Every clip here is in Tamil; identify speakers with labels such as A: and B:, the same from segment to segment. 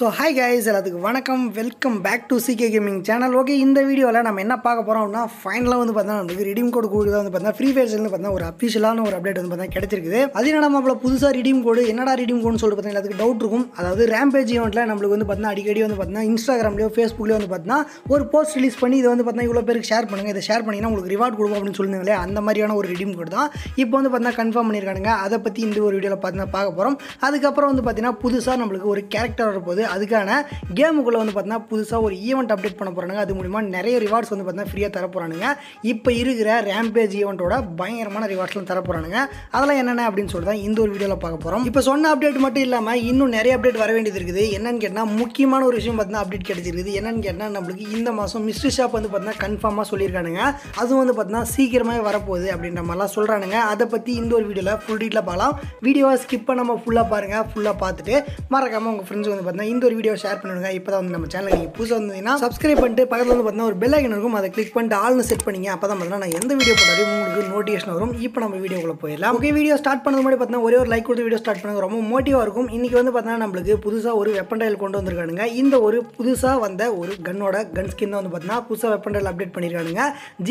A: ஹாய் கைஸ், எல்லாத்துக்கும் வணக்கம். Welcome back to CK gaming channel. Okay, இந்த வீடியோவில் நம்ம என்ன பார்க்க போகிறோம் அப்படின்னா, ஃபைனலாக வந்து பார்த்தீங்கன்னா நம்மளுக்கு ரிடீம் கோடு கொடுக்குறது வந்து பார்த்தீங்கன்னா ஃப்ரீ ஃபயர்ஸ்லேருந்து பார்த்தீங்கன்னா ஒரு அஃபிஷியலான ஒரு அப்டேட் வந்து பார்த்தீங்கன்னா கிடைச்சிருக்குது. அது என்னடா நம்மள புதுசாக ரிடீம் கோடு, என்னடா ரிடீம் கோடுன்னு சொல்லிட்டு பார்த்தீங்கன்னா அதுக்கு டவுட் இருக்கும். அதாவது ரேம்பேஜ் ஈவெண்ட்டில் நம்மளுக்கு வந்து பார்த்தீங்கன்னா அடிக்கடி வந்து பார்த்தீங்கன்னா இன்ஸ்டாகிராம்லேயோ ஃபேஸ்புக்லேயோ வந்து பார்த்தீங்கன்னா ஒரு போஸ்ட் ரிலீஸ் பண்ணி இதை வந்து பார்த்தீங்கன்னா இவ்வளோ பேருக்கு ஷேர் பண்ணுங்கள், இதை ஷேர் பண்ணிங்கன்னா உங்களுக்கு ரிவார்ட் கொடுக்கும் அப்படின்னு சொல்லுங்களே, அந்த மாதிரியான ஒரு ரிடீம் கோடு தான் இப்போ வந்து பார்த்தீங்கன்னா கன்ஃபார்ம் பண்ணியிருக்காங்க. அதை பற்றி இந்த ஒரு வீடியோவில் பார்த்தீங்கன்னா பார்க்க போகிறோம். அதுக்கப்புறம் வந்து பார்த்தீங்கன்னா புதுசாக நம்மளுக்கு ஒரு கேரக்டர் வரப்போகுது. அதுக்கான கேமுக்குள்ளே வந்து பார்த்தீங்கன்னா புதுசாக ஒரு ஈவெண்ட் அப்டேட் பண்ண போகிறாங்க. அது மூலிமா நிறைய ரிவார்ட்ஸ் வந்து பார்த்தீங்கன்னா ஃப்ரீயாக தர போகிறானுங்க. இப்போ இருக்கிற ரேம்பேஜ் ஈவெண்ட்டோட பயங்கரமான ரிவார்ட்ஸ்லாம் தர போகிறானுங்க. அதெல்லாம் என்னென்ன அப்படின்னு சொல்லிட்டு தான் இந்த ஒரு வீடியோவில் பார்க்க போகிறோம். இப்போ சொன்ன அப்டேட் மட்டும் இல்லாமல் இன்னும் நிறைய அப்டேட் வர வேண்டியது இருக்குது. என்னன்னு கேட்டால் முக்கியமான ஒரு விஷயம் பார்த்தீங்கன்னா அப்டேட் கிடைச்சிருக்குது. என்னன்னு கேட்டால் நம்மளுக்கு இந்த மாதம் மிஸ்ட்ரி ஷாப் வந்து பார்த்தீங்கன்னா கன்ஃபார்மாக சொல்லியிருக்கானுங்க. அதுவும் வந்து பார்த்தீங்கன்னா சீக்கிரமாக வரப்போகுது அப்படின்ற மாதிரிலாம் சொல்கிறானுங்க. அதை பற்றி இந்த ஒரு வீடியோவில் ஃபுல் டீட்டெயிலாக பார்க்கலாம். வீடியோவை ஸ்கிப் பண்ணாமல் ஃபுல்லாக பாருங்கள். ஃபுல்லாக பார்த்துட்டு மறக்காமல் உங்கள் ஃப்ரெண்ட்ஸ் வந்து பார்த்தீங்கன்னா இந்த ஒரு வீடியோ ஷேர் பண்ணுங்க. இப்போ தான் வந்து நம்ம சேனல் நீங்கள் புதுசாக வந்தீங்கன்னா சப்ஸ்கிரைப் பண்ணிட்டு பக்கத்தில் வந்து பார்த்தீங்கன்னா ஒரு பெல் ஐக்கன் இருக்கும், அதை கிளிக் பண்ணிட்டு ஆல்னு செட் பண்ணிங்க. அப்போ தான் பார்த்தீங்கன்னா நான் எந்த வீடியோ போட்டாலும் உங்களுக்கு நோட்டிஃபிகேஷன் வரும். இப்போ நம்ம வீடியோக்குள்ளே போயிடலாம். ஓகே, வீடியோ ஸ்டார்ட் பண்ணது முன்னாடி பார்த்தீங்கன்னா ஒரே ஒரு லைக் கொடுத்து வீடியோ ஸ்டார்ட் பண்ணுங்க, ரொம்ப மோட்டிவாக இருக்கும். இன்றைக்கி வந்து பார்த்தீங்கன்னா நம்மளுக்கு புதுசாக ஒரு வெப்பன் டைல் கொண்டு வந்திருக்கானுங்க. இந்த ஒரு புதுசாக வந்த ஒரு கன்னோட கன் ஸ்கின் தான் வந்து பார்த்தீங்கன்னா புதுசாக வெப்பன் டைல் அப்டேட் பண்ணியிருக்கானுங்க.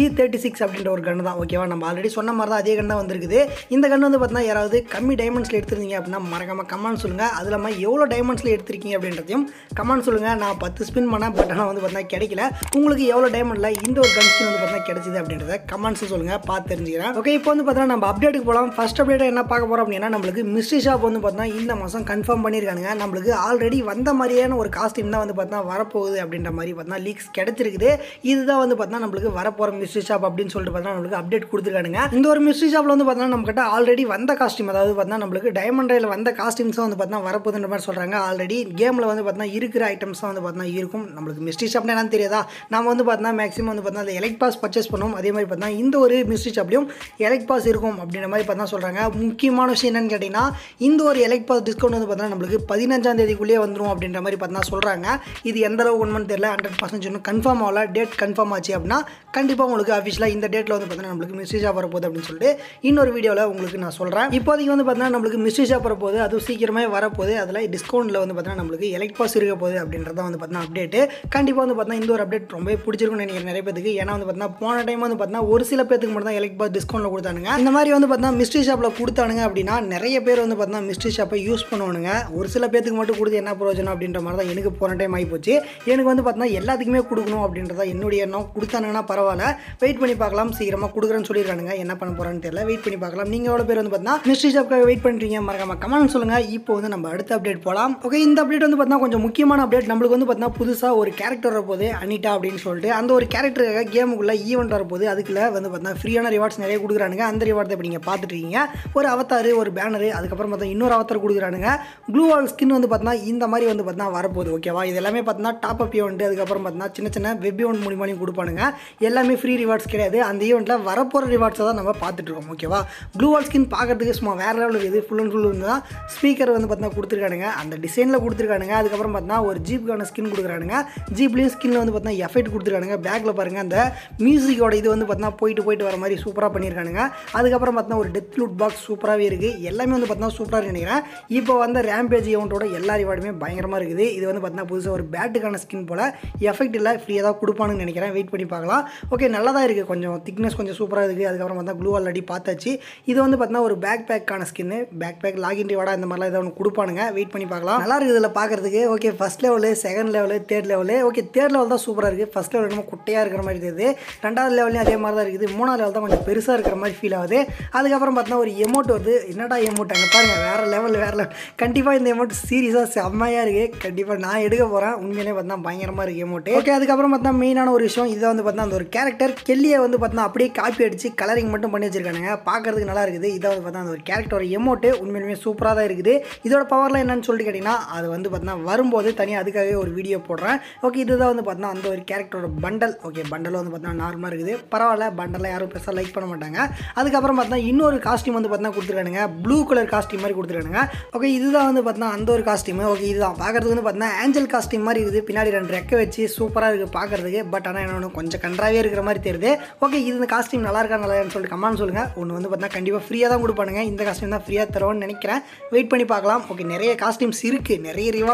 A: G36 அப்படின்ற ஒரு கன் தான். ஓகேவா, நம்ம ஆல்ரெடி சொன்ன மாதிரி தான் அதே கன் தான் வந்திருக்குது. இந்த கன் வந்து பார்த்தீங்கன்னா யாராவது கம்மி டைமண்ட்ஸில் எடுத்துருந்தீங்க அப்படின்னா மறக்காமல் கமெண்ட் சொல்லுங்கள். அது இல்லாமல் எவ்வளோ டைமண்ட்ஸில் எடுத்திருக்கீங்க அப்படின்றதையும் கமெண்ட் சொல்லுங்கள். நான் 10 ஸ்பின் பண்ணேன், பட் ஆனால் வந்து பார்த்தீங்கன்னா கிடைக்கல. உங்களுக்கு எவ்வளோ டைமண்டில் இந்த ஒரு கன் ஸ்கின் வந்து பார்த்தீங்கன்னா கிடைச்சிது அப்படின்றத கமெண்ட்ஸ் சொல்லுங்கள், பார்த்து தெரிஞ்சுக்கிறேன். ஓகே, இப்போ வந்து பார்த்தீங்கன்னா நம்ம அப்டேட்டுக்கு போகலாம். ஃபர்ஸ்ட் அப்டேட் என்ன பார்க்க போகிறோம் அப்படின்னா, நம்மளுக்கு மிஸ்ட்ரி ஷாப் வந்து பார்த்தீங்கன்னா இந்த மாதம் கன்ஃபார்ம் பண்ணியிருக்காங்க. நம்மளுக்கு ஆல்ரெடி வந்த மாதிரியான ஒரு காஸ்டியூம் தான் வந்து பார்த்தீங்கன்னா வரப்போகுது அப்படின்ற மாதிரி பார்த்தீங்கன்னா லீக்ஸ் கிடைச்சிருக்குது. இதுதான் வந்து பார்த்தீங்கன்னா நம்மளுக்கு வரப்போகிற மிஸ்ட்ரி ஷாப் அப்படின்னு சொல்லிட்டு பார்த்தீங்கன்னா நம்மளுக்கு அப்டேட் கொடுத்துருக்கானுங்க. இந்த ஒரு மிஸ்ட்ரி ஷாப்பில் வந்து பார்த்தீங்கன்னா நம்ம கிட்ட ஆல்ரெடி வந்த காஸ்டியூம், அதாவது பார்த்தீங்கன்னா நம்மளுக்கு டைமண்ட் ரயில் வந்த காஸ்டியூம்ஸ் வந்து பார்த்தீங்கன்னா வரப்போகுதுன்ற மாதிரி சொல்கிறாங்க. ஆல்ரெடி கேமில் வந்து பார்த்தீங்கன்னா இருக்கிற ஐட்டம்ஸ் தான் வந்து பார்த்தீங்கன்னா இருக்கும். நம்மளுக்கு மிஸ்ட்ரி ஷாப்னா என்னன்னு தெரியாதா? நம்ம வந்து பார்த்தீங்கன்னா மேக்ஸிமம் வந்து பார்த்தீங்கன்னா அந்த எலக்ட் பாஸ் பர்ச்சேஸ் பண்ணுவோம். அதே மாதிரி பார்த்தீங்கன்னா இந்த ஒரு மிஸ்ட்ரி ஷாப்லையும் எலக்ட் பாஸ் இருக்கும் அப்படின்ற மாதிரி பார்த்தீங்கன்னா சொல்கிறாங்க. முக்கியமான விஷயம் என்னன்னு கேட்டிங்கன்னா, இந்த ஒரு எலக்ட் பாஸ் டிஸ்கவுண்ட் வந்து பார்த்தீங்கன்னா நம்மளுக்கு 15ஆம் தேதிக்குள்ளேயே வந்துடும் அப்படின்ற மாதிரி பார்த்தீங்கன்னா சொல்கிறாங்க. இது எந்த அளவுக்கு உண்மைன்னு தெரியல, 100% இன்னும் கன்ஃபார்ம் ஆகல. டேட் கன்ஃபார்ம் ஆச்சு அப்படின்னா கண்டிப்பாக உங்களுக்கு அஃபிஷியலாக இந்த டேட்டில் வந்து பார்த்தீங்கன்னா நம்மளுக்கு மிஸ்ட்ரி ஷாப் வரப்போகுது அப்படின்னு சொல்லிட்டு இன்னொரு வீடியோவில் உங்களுக்கு நான் சொல்கிறேன். இப்போதைக்கு வந்து பார்த்தீங்கன்னா நம்மளுக்கு மிஸ்ட்ரி ஷாப் வரப்போகுது, அதுவும் சீக்கிரமே வரப்போகுது. அதில் டிஸ்கவுண்ட்டில் வந்து பார்த்தீங்கன்னா நம்மளுக்கு எலக்ட் பாஸ் இருக்க போகுது அப்படின்றத வந்து பார்த்தீங்கன்னா அப்டேட்டு. கண்டிப்பாக வந்து பார்த்தீங்கன்னா இந்த ஒரு அப்டேட் ரொம்ப பிடிச்சிருக்கும்னு நினைக்கிறேன் நிறைய பேருக்கு. ஏன்னா வந்து பார்த்தீங்கன்னா போன டைம் வந்து பார்த்தீங்கன்னா ஒரு சில பேருக்கு மட்டும் தான் எலக்ட் பாஸ் டிஸ்கவுண்ட்டில் கொடுத்தானுங்க. இந்த மாதிரி வந்து பார்த்தீங்கன்னா மிஸ்ட்ரி ஷாப்பில் கொடுத்தானுங்க அப்படின்னா நிறைய பேர் வந்து பார்த்தீங்கன்னா மிஸ்ட்ரி ஷாப்பை யூஸ் பண்ணுவானுங்க. ஒரு சில பேருக்கு மட்டும் கொடுத்து என்ன பிரயோஜனம் அப்படின்ற மாதிரி தான் எனக்கு போன டைம் ஆகிப்போச்சு. எனக்கு வந்து பார்த்தீங்கன்னா எல்லாத்துக்குமே கொடுக்கணும் அப்படின்றத என்னுடைய எண்ணம். கொடுத்தானுங்கன்னா பரவாயில்ல, வெயிட் பண்ணி பார்க்கலாம். சீக்கிரமாக கொடுக்குறேன்னு சொல்லியிருக்கானுங்க. என்ன பண்ண போகிறான்னு தெரியல, வெயிட் பண்ணி பார்க்கலாம். நீங்கள் எவ்வளோ பேர் வந்து பார்த்தீங்கன்னா மிஸ்ட்ரி ஷாப்க்காக வெயிட் பண்ணுறீங்க மறக்காம கமெண்ட் சொல்லுங்கள். இப்போ வந்து நம்ம அடுத்த அப்டேட் போகலாம். ஓகே, இந்த அப்டேட் வந்து பார்த்தீங்கன்னா கொஞ்சம் முக்கியமான அப்டேட். நம்மளுக்கு வந்து பார்த்தீங்கன்னா புதுசாக ஒரு கேரக்டர் வரப்போகுது, அனிட்டா அப்படின்னு சொல்லிட்டு. அந்த ஒரு கேரக்டருக்காக கேமுக்குள்ளே ஈவெண்ட் வரப்போகுது. அதுக்குள்ள வந்து பார்த்தீங்கன்னா ஃப்ரீயான ரிவார்ட்ஸ் நிறைய கொடுக்குறானுங்க. அந்த ரிவார்ட்ஸை இப்போ நீங்கள் பார்த்துட்டு இருக்கீங்க. ஒரு அவத்தார், ஒரு பேனரு, அதுக்கப்புறம் பார்த்தா இன்னொரு அவத்தார் கொடுக்குறானுங்க. ப்ளூ வால் ஸ்கின் வந்து பார்த்தீங்கன்னா இந்த மாதிரி வந்து பார்த்தீங்கன்னா வரப்போகுது. ஓகேவா, இது எல்லாமே பார்த்தீங்கன்னா டாப் அப் ஈவெண்ட், அதுக்கப்புறம் பார்த்தீங்கன்னா சின்ன சின்ன வெப் ஈவெண்ட் மூலியமாலையும் கொடுப்பானுங்க. எல்லாமே ஃப்ரீ ரிவார்ட்ஸ் கிடையாது. அந்த ஈவெண்ட்டில் வரப்போகிற ரிவார்ட்ஸை தான் நம்ம பார்த்துட்டு இருக்கோம். ஓகேவா, ப்ளூ வால் ஸ்கின் பார்க்கறதுக்கு சும்மா வேறு லெவலில் இருக்குது. ஃபுல் அண்ட் ஃபுல் வந்து தான் ஸ்பீக்கர் வந்து பார்த்தீங்கன்னா கொடுத்துருக்கானுங்க, அந்த டிசைனில் கொடுத்துருக்கானுங்க. அதுக்கப்புறம் பார்த்தீங்கன்னா ஒரு ஜீப்புக்கான ஸ்கின் கொடுக்குறானுங்க. ஜீப்லேயும் ஸ்கின்னில் வந்து பார்த்தீங்கன்னா எஃபெக்ட் கொடுத்துருக்கானுங்க. பேக்கில் பாருங்கள் அந்த மியூசிக்கோட இது வந்து பார்த்தீங்கன்னா போயிட்டு வர மாதிரி சூப்பராக பண்ணியிருக்கானுங்க. அதுக்கப்புறம் பார்த்தீங்கன்னா ஒரு டெத் லூட் பாக்ஸ் சூப்பராகவே இருக்குது. எல்லாமே வந்து பார்த்தீங்கன்னா சூப்பராக நினைக்கிறேன். இப்போ வந்த ரேம்பேஜ் ஈவெண்ட்டோட எல்லா ரிவார்டுமே பயங்கரமாக இருக்குது. இது வந்து பார்த்தீங்கன்னா புதுசாக ஒரு பேட்டுக்கான ஸ்கின் போல் எஃபெக்ட் இல்லை, ஃப்ரீயாக தான் கொடுப்பானுன்னு நினைக்கிறேன். வெயிட் பண்ணி பார்க்கலாம். ஓகே, நல்லா தான் இருக்குது. கொஞ்சம் திக்னஸ் கொஞ்சம் சூப்பராக இருக்குது. அதுக்கப்புறம் பார்த்தா க்ளூ ஆல்ரெடி பார்த்தாச்சு. இது வந்து பார்த்தீங்கன்னா ஒரு பேக் பேக்கான ஸ்கின்னு, பேக் பேக் லாகின் ரிவார்டா இந்த மாதிரிலாம் ஏதாவது ஒன்று கொடுப்பானுங்க. வெயிட் பண்ணி பார்க்கலாம். நல்லா இருக்குது இதில் பார்க்குறதுக்கு. Okay, first level, second level, third level. Okay, third level தான் சூப்பராக இருக்குது. ஃபஸ்ட் லெவல் என்னமோ குட்டையாக இருக்கிற மாதிரி தெரியுது. ரெண்டாவது லெவலையும் அதே மாதிரி தான் இருக்குது. மூணாவது லெவல் தான் கொஞ்சம் பெருசாக இருக்கிற மாதிரி ஃபீல் ஆகுது. அதுக்கப்புறம் பார்த்தீங்கன்னா ஒரு எமௌண்ட் வருது. என்னடா எமௌண்ட் அங்கே பாருங்கள், வேறு லெவல். கண்டிப்பாக இந்த எமௌண்ட் சீரியஸாக செம்மையாக இருக்குது. கண்டிப்பாக நான் எடுக்க போகிறேன். உண்மையிலே பார்த்தீங்கன்னா பயங்கரமாக இருக்குது எமௌண்ட். ஓகே, அதுக்கப்புறம் பார்த்தீங்கன்னா மெயினான ஒரு விஷயம், இதை வந்து பார்த்தீங்கன்னா அந்த ஒரு கேரக்டர் கெல்லியை வந்து பார்த்தீங்கன்னா அப்படியே காப்பி அடித்து கலரிங் மட்டும் பண்ணி வச்சிருக்கானுங்க. பார்க்கறதுக்கு நல்லா இருக்குது. இதை வந்து பார்த்தீங்கன்னா அந்த ஒரு கேரக்டர் எமௌண்ட்டு உண்மையிலுமே சூப்பராக தான் இருக்குது. இதோட பவர்லாம் என்னன்னு சொல்லிட்டு கேட்டிங்கன்னா, அது வந்து பார்த்தீங்கன்னா வரும்போது தனியாக அதுக்காகவே ஒரு வீடியோ போடுறேன். ஓகே, இதுதான் வந்து பார்த்தீங்கன்னா அந்த ஒரு கேரக்டரோட பண்டல். ஓகே, பண்டல் வந்து பார்த்தீங்கன்னா நார்மலாக இருக்குது, பரவாயில்ல. பண்டலில் யாரும் பெருசாக லைக் பண்ண மாட்டாங்க. அதுக்கப்புறம் பார்த்தீங்கன்னா இன்னொரு காஸ்டியூம் வந்து பார்த்தீங்கன்னா கொடுத்துருக்கானுங்க. ப்ளூ கலர் காஸ்டியூம் மாதிரி கொடுத்துருக்கானுங்க. ஓகே, இதுதான் வந்து பார்த்தீங்கன்னா அந்த ஒரு காஸ்டியூம். ஓகே, இதுதான் பார்க்குறதுக்கு வந்து பார்த்தீங்கன்னா ஆஞ்சல் காஸ்டியூம் மாதிரி இருக்குது. பின்னாடி 2 ரெக்கை வச்சு சூப்பராக இருக்குது பார்க்குறதுக்கு. பட் ஆனால் என்ன கொஞ்சம் கன்றாவே இருக்கிற மாதிரி தெரியுது. ஓகே, இது இந்த காஸ்டியூம் நல்லா இருக்கா நல்லா சொல்லிட்டு கமெண்ட் சொல்லுங்கள். ஒன்று வந்து பார்த்தீங்கன்னா கண்டிப்பாக ஃப்ரீயாக தான் கொடுப்பானுங்க. இந்த காஸ்டியூம் தான் ஃப்ரீயாக தருவோம்னு நினைக்கிறேன். வெயிட் பண்ணி பார்க்கலாம். ஓகே, நிறைய காஸ்டியூம்ஸ் இருக்குது, நிறைய ரிவார்ட்ஸ்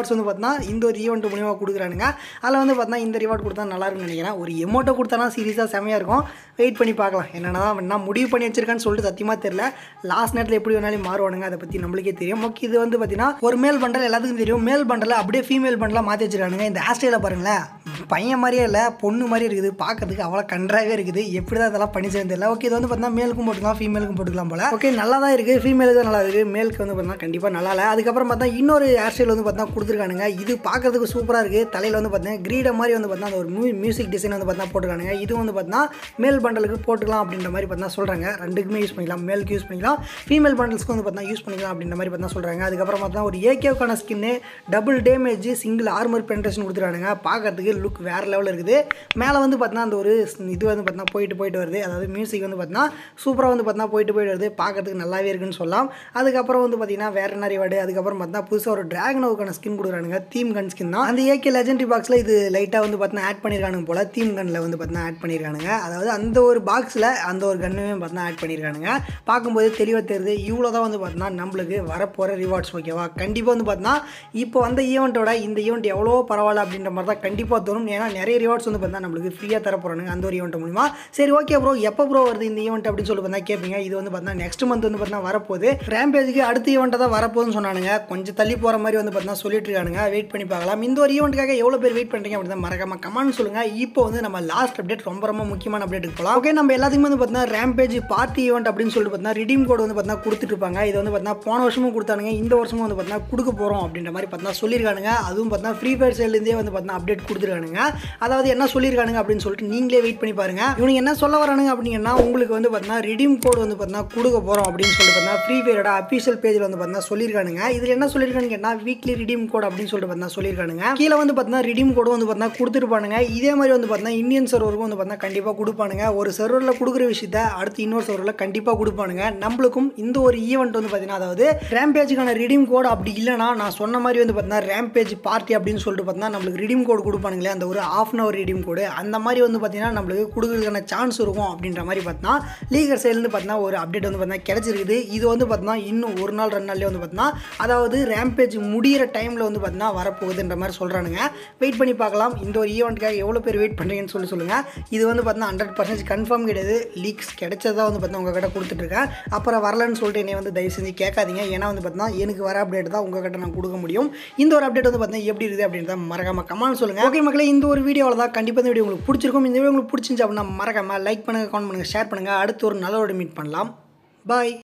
A: ரிவார்ட்ஸ் வந்து பார்த்தீங்கன்னா இந்த ஒரு ஈவெண்ட் மூலியமாக கொடுக்குறானுங்க. அதில் வந்து பார்த்தீங்கன்னா இந்த ரிவார்ட் கொடுத்தா நல்லா இருக்குன்னு நினைக்கிறேன். ஒரு எமௌண்ட்டை கொடுத்தானா சீரியஸாக செமையாக இருக்கும். வெயிட் பண்ணி பார்க்கலாம் என்ன முடிவு பண்ணி வச்சிருக்கான்னு சொல்லிட்டு சத்தியமாக தெரியல. லாஸ்ட் நேரத்தில் எப்படி வேணாலும் மாறுவானுங்க, அதை பற்றி நம்மளுக்கே தெரியும். ஓகே, இது வந்து பார்த்தீங்கன்னா ஒரு மேல் பண்டல் எல்லாத்துக்கும் தெரியும். மேல் பண்டலை அப்படியே ஃபீமேல் பண்டலாக மாற்றி வச்சிருக்கானுங்க. இந்த ஹேர்ஸ்டைலை பாருங்களேன், பையன் மாதிரியே இல்லை பொண்ணு மாதிரி இருக்குது, பார்க்கறதுக்கு அவ்வளோ கன்றாவே இருக்குது. எப்படி தான் இதெல்லாம் பண்ணி சேர்ந்து ஓகே, இது வந்து பார்த்தீங்கன்னா மேலுக்கும் போட்டுக்கலாம் ஃபீமேலுக்கும் போட்டுக்கலாம் போல. ஓகே, நல்லா தான் இருக்குது. ஃபீமேலுக்கு தான் நல்லா இருக்குது, மேலுக்கு வந்து பார்த்தீங்கன்னா கண்டிப்பாக நல்லா இல்லை. அதுக்கப்புறம் பார்த்தா இன்னொரு ஹேர் ஸ்டைல் வந்து பார்த்தீங்கன்னா கொடுத்துருக்கானுங்க. இது பார்க்கறதுக்கு சூப்பராக இருக்குது. தலையில் வந்து பார்த்தீங்கன்னா கிரீட மாதிரி வந்து பார்த்தீங்கன்னா ஒரு மியூசிக் டிசைன் வந்து பார்த்தீங்கன்னா போட்டுருக்கானுங்க. இது வந்து பார்த்தீங்கன்னா மேல் பண்டலுக்கு போட்டுக்கலாம் அப்படின்ற மாதிரி பார்த்தீங்கன்னா சொல்கிறாங்க. ரெண்டுக்குமே யூஸ் பண்ணிக்கலாம், மேலுக்கு யூஸ் பண்ணிக்கலாம், ஃபீமேல் பண்டல்ஸ்க்கு வந்து பார்த்தீங்கன்னா யூஸ் பண்ணிக்கலாம் அப்படின்ற மாதிரி பார்த்தீங்கன்னா சொல்கிறாங்க. அதுக்கப்புறம் பார்த்தீங்கன்னா ஒரு ஏகேவுக்கான skin double damage single armour penetration கொடுத்துருக்கானுங்க. பார்க்கறதுக்கு லுக் வேறு லெவலில் இருக்குது. மேலே வந்து பார்த்தீங்கன்னா அந்த ஒரு இது வந்து பார்த்தீங்கன்னா போயிட்டு வருது. அதாவது மியூசிக் வந்து பார்த்தீங்கன்னா சூப்பராக வந்து பார்த்தீங்கன்னா போயிட்டு வருது. பார்க்கறதுக்கு நல்லாவே இருக்குன்னு சொல்லலாம். அதுக்கப்புறம் வந்து பார்த்தீங்கன்னா வேற நிறைய வாடு. அதுக்கப்புறம் பார்த்தீங்கன்னா புதுசாக ஒரு டிராகனோவுக்கான ஸ்கின் கொடுக்குறானுங்க. தீம் கன் ஸ்கின் தான். அந்த ஏகே லெஜெண்டரி பாக்ஸில் இது லைட்டாக வந்து பார்த்தீங்கன்னா ஆட் பண்ணியிருக்கானுங்க போல. தீம் கன்னில் வந்து பார்த்தீங்கன்னா ஆட் பண்ணியிருக்கானுங்க. அதாவது அந்த ஒரு பாக்ஸில் அந்த ஒரு கன்னுமே பார்த்தீங்கன்னா ஆட் பண்ணியிருக்கானுங்க. பார்க்கும்போது தெளிவாக தெரியுது. இவ்வளோ தான் வந்து பார்த்தீங்கன்னா நம்மளுக்கு வரப்போகிற ரிவார்ட்ஸ். ஓகேவா, கண்டிப்பாக வந்து பார்த்தீங்கன்னா இப்போ வந்த ஈவெண்ட்டோட இந்த ஈவெண்ட் எவ்வளோ பரவாயில்ல அப்படின்ற மாதிரி தான் கண்டிப்பாக தோணும். ஏன்னா நிறைய ரிவார்ட்ஸ் வந்து பார்த்தீங்கன்னா நம்மளுக்கு ஃப்ரீயாக தர போகிறானுங்க அந்த ஒரு ஈவெண்ட் மூலிமா. சரி ஓகே ப்ரோ, எப்போ ப்ரோ வருது இந்த ஈவெண்ட் அப்படின்னு சொல்லி பார்த்தா கேட்பீங்க. இது வந்து பார்த்தீங்கன்னா நெக்ஸ்ட் மந்த் வந்து பார்த்தீங்கன்னா வரப்போகுது. ரேம்பேஜுக்கு அடுத்த ஈவெண்ட்டை தான் வரப்போகுதுன்னு சொன்னானுங்க. கொஞ்சம் தள்ளி போகிற மாதிரி வந்து பார்த்தீங்கன்னா சொல்லிட்டு இருக்கானுங்க. வெயிட் பண்ணி பார்க்கலாம். இந்த ஒரு ஈவெண்ட்டுக்காக எவ்வளோ பேர் வெயிட் பண்ணுறீங்க அப்படின்னு தான் மறக்காம கமெண்ட் சொல்லுங்கள். இப்போ வந்து நம்ம லாஸ்ட் அப்டேட் ரொம்ப முக்கியமான அப்டேட்டுக்கு போகலாம். ஓகே, நம்ம எல்லாத்துக்குமே வந்து பார்த்தீங்கன்னா ரேம்பேஜ் பார்ட்டி ஈவெண்ட் அப்படின்னு சொல்லிட்டு பார்த்தீங்கன்னா ரிடீம் கோட் வந்து பார்த்தீங்கன்னா கொடுத்துட்டு இருப்பாங்க. இது வந்து பார்த்தீங்கன்னா போன வருஷமும் கொடுத்தானுங்க, இந்த வருஷமும் வந்து பார்த்தீங்கன்னா கொடுக்க போகிறோம் அப்படின்ற மாதிரி பார்த்தீங்கன்னா சொல்லியிருக்கானுங்க. அதுவும் பார்த்தீங்கன்னா ஃப்ரீ ஃபயர் சைட்லேருந்தே வந்து பார்த்தீங்கன்னா அப்டேட் கொடுத்துருக்கானுங்க. அதாவது என்ன சொல்லியிருக்கானுங்க அப்படின்னு சொல்லிட்டு நீங்களே வெயிட் பண்ணி பாருங்க. இவங்க என்ன சொல்ல வரானுங்க அப்படின்னா உங்களுக்கு வந்து பார்த்தீங்கன்னா ரிடீம் கோட் வந்து பார்த்தீங்கன்னா கொடுக்க போகிறோம் அப்படின்னு சொல்லிட்டு பார்த்தீங்கன்னா ஃப்ரீ ஃபயரோட அஃபிஷியல் பேஜில் வந்து பார்த்தீங்கன்னா சொல்லியிருக்கானுங்க. இதில் என்ன சொல்லியிருக்கானுங்க கேட்டால் வீக்லி ரிடீம் கோட் அப்படின்னு சொல்லிட்டு பார்த்தீங்கன்னா சொல்லியிருக்கானுங்க. கீழே வந்து பார்த்தீங்கன்னா ரிடீம் கோடு வந்து பார்த்தீங்கன்னா கொடுத்துருப்பானுங்க. இதே மாதிரி வந்து பார்த்தீங்கன்னா இந்தியன் சர்வருக்கும் வந்து பார்த்தீங்கன்னா கண்டிப்பாக கொடுப்பானுங்க. ஒரு சர்வரில் கொடுக்குற விஷயத்த அடுத்து இன்னொரு சர்வரில் கண்டிப்பாக கொடுப்பானுங்க. நம்மளுக்கும் இந்த ஒரு ஈவெண்ட் வந்து பார்த்தீங்கன்னா அதாவது ரேம்பேஜுக்கான ரிடீம் கோட் அப்படி இல்லைனா நான் சொன்ன மாதிரி வந்து பார்த்தீங்கன்னா ரேம்பேஜ் பார்ட்டி அப்படின்னு சொல்லிட்டு பார்த்தீங்கன்னா நம்மளுக்கு ரிடீம் கோட் கொடுப்பானுங்களே, அந்த ஒரு ½ ரிடீம் கோடு அந்த மாதிரி வந்து பார்த்தீங்கன்னா நம்மளுக்கு கொடுக்குறதுக்கான சான்ஸ் இருக்கும் அப்படின்ற மாதிரி பார்த்தீங்கன்னா லீகர் சைட்லேருந்து பார்த்தீங்கன்னா ஒரு அப்டேட் வந்து பார்த்தீங்கன்னா கிடைச்சிருக்குது. இது வந்து பார்த்தீங்கன்னா இன்னும் ஒரு நாள் 2 நாள்லேயே வந்து பார்த்தீங்கன்னா அதாவது ரேம்பேஜ் முடிகிற டைமில் வந்து பார்த்தீங்கன்னா வரப்போகுதுன்ற மாதிரி சொல்கிறானுங்க. வெயிட் பண்ணி பார்க்கலாம். இந்த ஒரு ஈவெண்ட்டுக்காக எவ்வளோ பேர் வெயிட் பண்ணுறீங்கன்னு சொல்லுங்கள். இது வந்து பார்த்தீங்கன்னா 100% கன்ஃபார்ம் கிடையாது. லீக்ஸ் கிடைச்சதா வந்து பார்த்தீங்கன்னா உங்கள்கிட்ட கொடுத்துட்ருக்கேன். அப்புறம் வரலன்னு சொல்லிட்டு என்னை வந்து தயவு செஞ்சு கேட்காதீங்க. ஏன்னா வந்து பார்த்தீங்கன்னா எனக்கு வர அப்டேட் தான் உங்கள்கிட்ட நான் கொடுக்க முடியும். இந்த ஒரு அப்டேட் வந்து பார்த்தீங்கன்னா எப்படி இருக்குது அப்படின்றத மறக்காம கமெண்ட் சொல்லுங்கள். ஓகே மக்களே, இந்த ஒரு வீடியோவில் தான் கண்டிப்பாக இந்த வீடியோ உங்களுக்கு பிடிச்சிருக்கும். இந்த வீடியோ உங்களுக்கு பிடிச்சிருந்துச்சு அப்படின்னா மறக்காம லைக் பண்ணுங்கள், கமெண்ட் பண்ணுங்கள், ஷேர் பண்ணுங்கள். அடுத்து ஒரு நல்ல ஒரு மீட் பண்ணலாம். பாய்.